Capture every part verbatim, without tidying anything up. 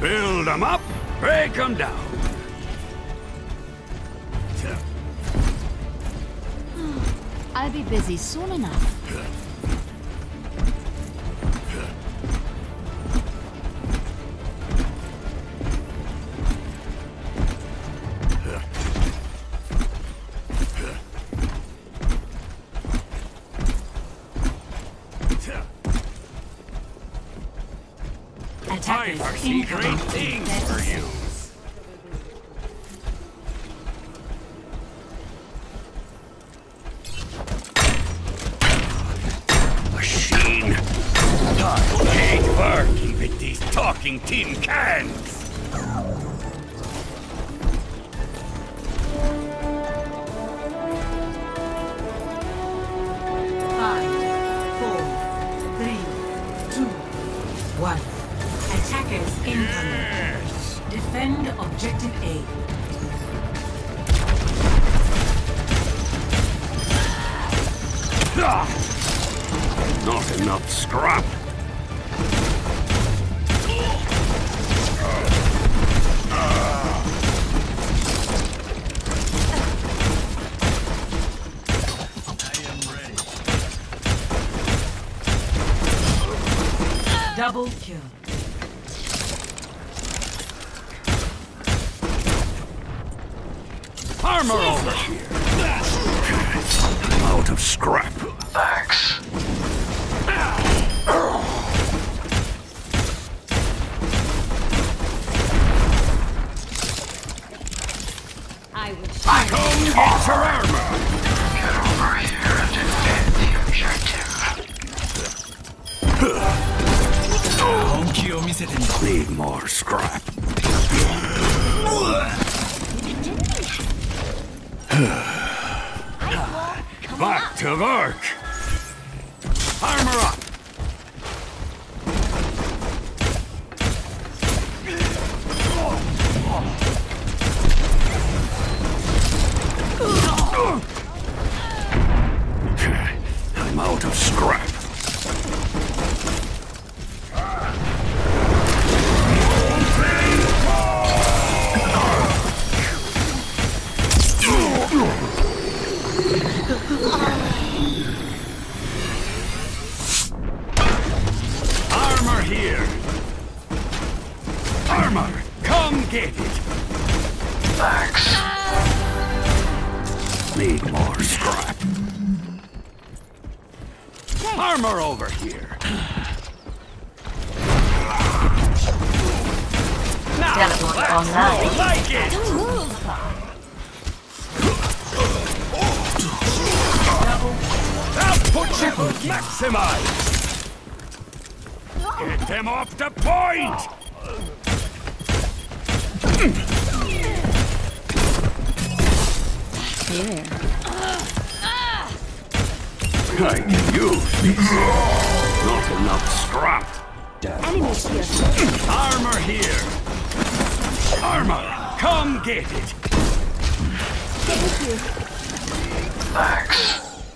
Build them up, break them down. I'll be busy soon enough. I foresee great things for you. Machine! I hate working with these talking tin cans! Five, four, three, two, one. Attackers incoming. Yes. Defend objective A. Ah! Not enough scrap. I am ready. Double kill. Armor over here. I'm out of scrap. Thanks. I will Come get your armor. Get over here and defend the objective. Need more scrap. Back to work. Armor up. I'm out of scrap. Armor here. Armor, come get it. Thanks. Need more scrap. Armor over here. Now, that's more like it. Don't move. Output you maximize. Get them off the point. Here. I can use this. Not enough scrap. Enemies here. Armor here. Armor, come get it. Thank you. Thanks.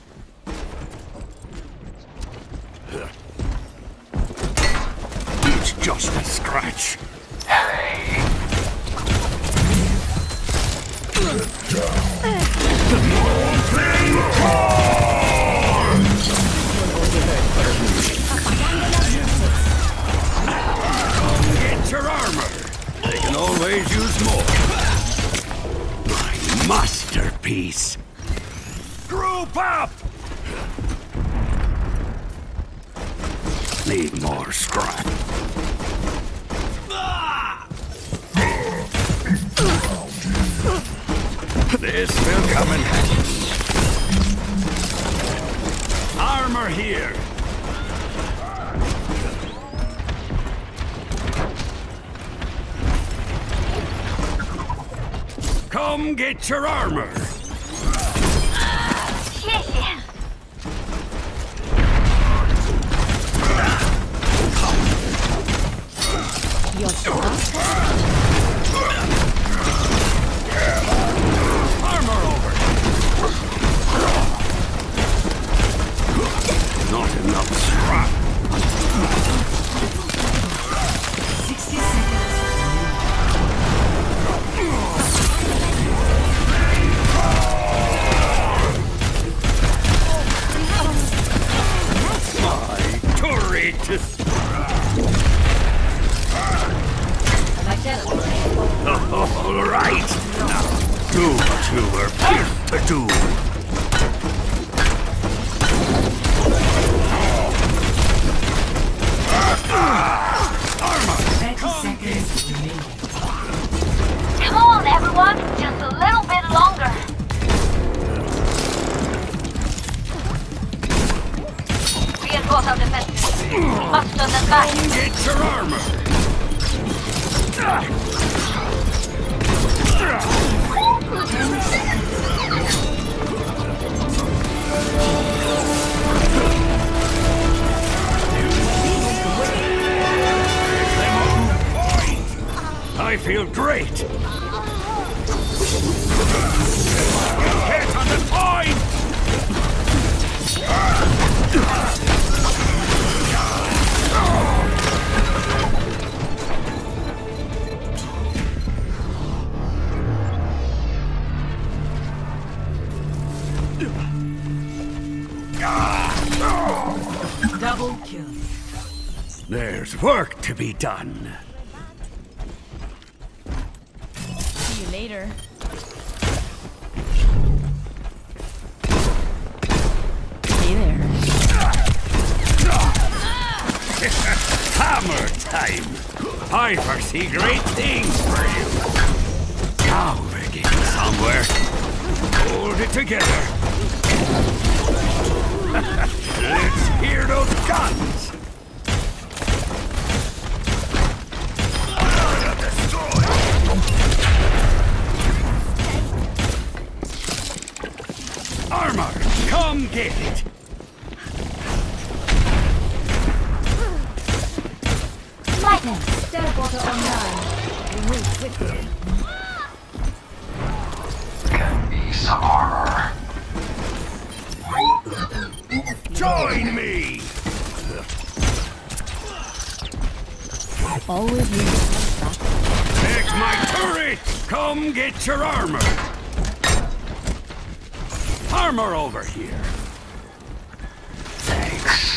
It's just a scratch. Hey. Get your armor. They can always use more. My masterpiece. Group up. Need more scrap. This will come in handy. Armor here. Come get your armor. Your stuff? Armor over. Not enough scrap. sixty seconds. do what you were built to do. thirty seconds remaining. Come on, everyone! Just a little bit longer. Reinforce our defenses. Must turn them back. Get your armor! I feel great! Get on the point! Double kill. There's work to be done. See you later. Hey there. Hammer time! I foresee great things for you. Now we're getting somewhere. Hold it together. Let's hear those guns! Armor, come get it! Lightning. Teleporter online. Move quickly. Get me some armor. Join me! Always need. Take my turret! Come get your armor! Armor over here! Thanks.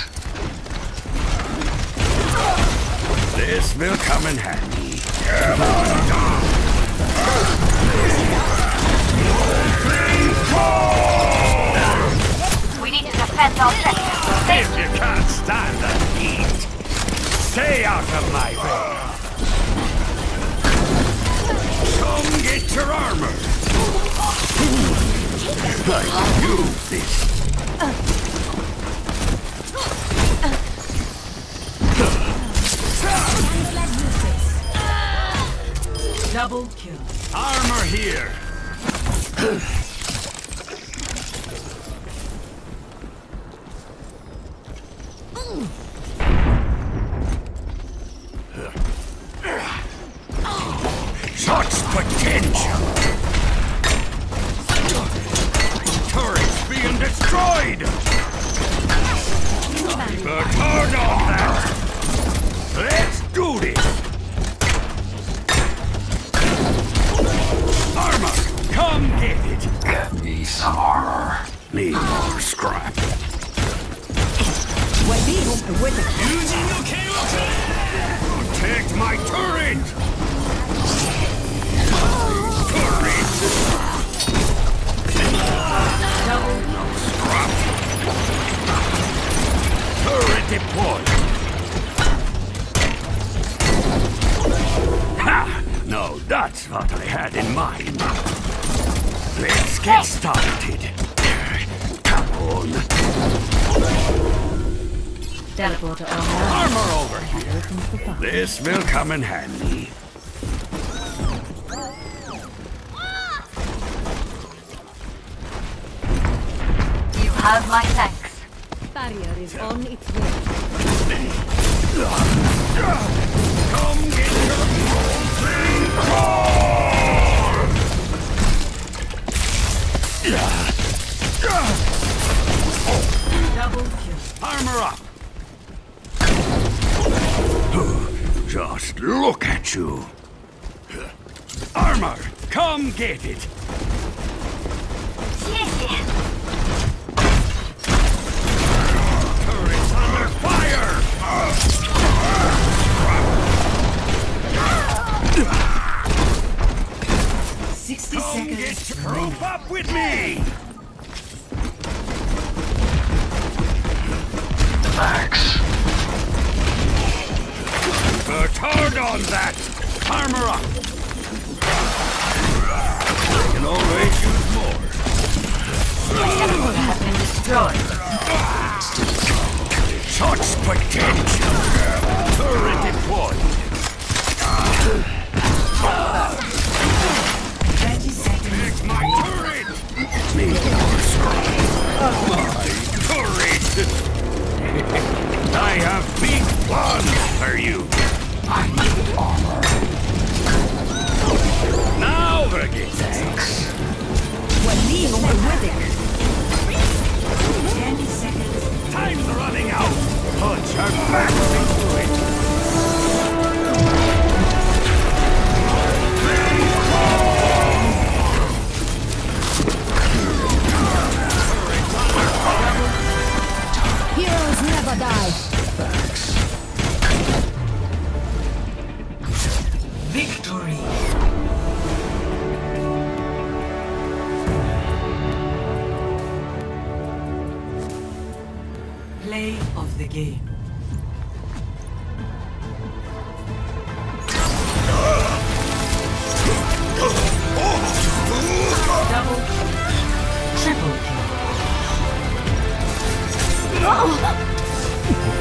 This will come in handy. Come on! We need to defend our sector. If you can't stand the heat, stay out of my way! Come get your armor! I can use this! Double kill. Armor here! Such potential! Turrets being destroyed! The turn on that! Let's do this! Armor, come get it! Get me some armor. Need more scrap. Protect my turret! Turret! Double Scrap! Turret deployed! Ha! No, that's what I had in mind. Let's get started. Come on. Teleporter online. Armor over here. This will come in handy. You have my thanks. Barrier is on its way. Come get double kill. armor up. Just look at you. Armor, come get it. Turret's under fire. Sixty Come get seconds to remaining. group up with me! Thanks. Worked hard on that! Armor up! I can always use more. Teleporter has been destroyed. Such potential! Turret deployed! Thirty seconds. My turret! Be more strong! My turret! I have big plans for you! I need armor. Now begin! Thanks. Ten seconds. Time's running out! Punch her back into it! Heroes never die. Victory. Play of the game. Double kill. Triple kill.